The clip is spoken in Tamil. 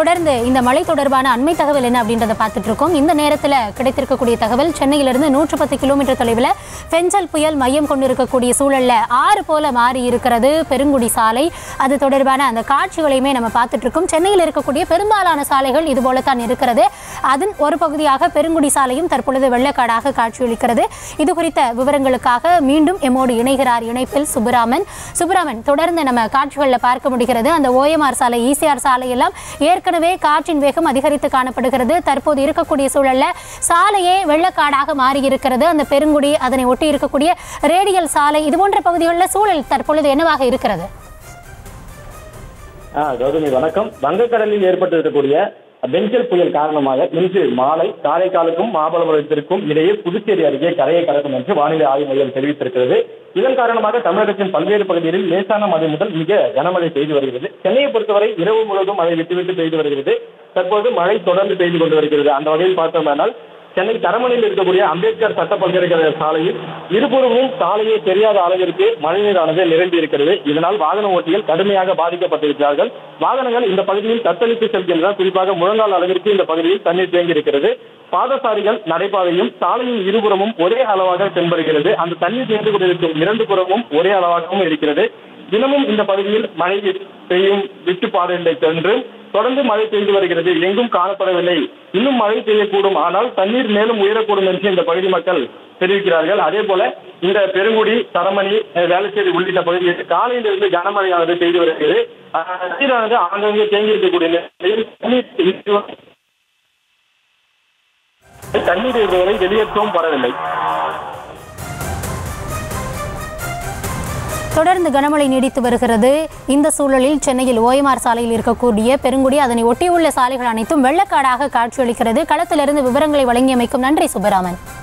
தொடர்ந்து இந்த மழை தொடர்பான அண்மை தகவல் என்ன அப்படின்றத பார்த்துட்டு இருக்கோம். இந்த நேரத்தில் கிடைத்திருக்கக்கூடிய தகவல், சென்னையிலிருந்து 110 கிலோமீட்டர் தொலைவில் பெஞ்சல் புயல் மையம் கொண்டிருக்கக்கூடிய சூழல்ல ஆறு போல மாறி இருக்கிறது பெருங்குடி சாலை. அது தொடர்பான அந்த காட்சிகளையுமே நம்ம பார்த்துட்டு இருக்கோம். சென்னையில் இருக்கக்கூடிய பெரும்பாலான சாலைகள் இது போலத்தான் இருக்கிறது. அதன் ஒரு பகுதியாக பெருங்குடி சாலையும் தற்பொழுது வெள்ளக்காடாக காட்சியளிக்கிறது. இது குறித்த விவரங்களுக்காக மீண்டும் எம்மோடு இணைகிறார் இணைப்பில் சுப்பராமன். தொடர்ந்து நம்ம காட்சிகளில் பார்க்க முடிகிறது. அந்த OMR சாலை, ECR சாலை எல்லாம் ஏற்கனவே காற்றின் வேகம் அதிகரித்து காணப்படுகிறது. தற்போது இருக்கக்கூடிய சூழல்ல சாலையே வெள்ளக்காடாக மாறி இருக்கிறது. அந்த பெருங்குடி, அதனை ஒட்டி இருக்கக்கூடிய ரேடியல் சாலை, இது போன்ற பகுதிகளில் சூழல் தற்பொழுது என்னவாக இருக்கிறது? கௌதமி வணக்கம். வங்கக்கடலில் ஏற்பட்டிருக்கக்கூடிய பெஞ்சல் புயல் காரணமாக இன்று மாலை காரைக்காலுக்கும் மாமல்லபுரத்திற்கும் இடையே புதுச்சேரி அருகே கரையை கடக்கும் என்று வானிலை ஆய்வு மையம் தெரிவித்திருக்கிறது. இதன் காரணமாக தமிழகத்தின் பல்வேறு பகுதிகளில் லேசான மழை முதல் மிக கனமழை பெய்து வருகிறது. சென்னையை பொறுத்தவரை இரவு முழுவதும் மழை விட்டுவிட்டு பெய்து வருகிறது. தற்போது மழை தொடர்ந்து பெய்து கொண்டு வருகிறது. அந்த வகையில் பார்த்தோம்னால் சென்னை தரமணியில் இருக்கக்கூடிய அம்பேத்கர் சட்ட பல்கலைக்கழக சாலையில் இருபுறமும் சாலையே தெரியாத அளவிற்கு மழைநீரானது நிரம்பி இருக்கிறது. இதனால் வாகன ஓட்டிகள் கடுமையாக பாதிக்கப்பட்டிருக்கிறார்கள். வாகனங்கள் இந்த பகுதியில் தத்தளித்து செல்கின்றன. குறிப்பாக முழங்கால் அளவிற்கு இந்த பகுதியில் தண்ணீர் தேங்கி இருக்கிறது. பாதசாரிகள் நடைபாதையும் சாலையின் இருபுறமும் ஒரே அளவாக தென்படுகிறது. அந்த தண்ணீர் தேர்ந்து கொண்டிருக்கும் இரண்டு புறமும் ஒரே அளவாகவும் இருக்கிறது. தினமும் இந்த பகுதியில் மழை பெய்யும் விட்டு பாடவில்லை என்று தொடர்ந்து மழை பெய்து வருகிறது. எங்கும் காணப்படவில்லை. இன்னும் மழை பெய்யக்கூடும், ஆனால் தண்ணீர் மேலும் உயரக்கூடும் என்று இந்த பகுதி மக்கள் தெரிவிக்கிறார்கள். அதே போல இந்த பெருங்குடி, தரமணி, வேளச்சேரி உள்ளிட்ட பகுதியில் காலையிலிருந்து கனமழையானது பெய்து வருகிறது. தண்ணீரானது ஆங்காங்கே தேங்கி இருக்கக்கூடிய நிலையில் தண்ணீர் இதுவரை வெளியேற்றவும் படவில்லை. தொடர்ந்து கனமழை நீடித்து வருகிறது. இந்த சூழலில் சென்னையில் OMR சாலையில் இருக்கக்கூடிய பெருங்குடி, அதனை ஒட்டியுள்ள சாலைகள் அனைத்தும் வெள்ளக்காடாக காட்சியளிக்கிறது. களத்திலிருந்து விவரங்களை வழங்கியமைக்கும் நன்றி சுப்பராமன்.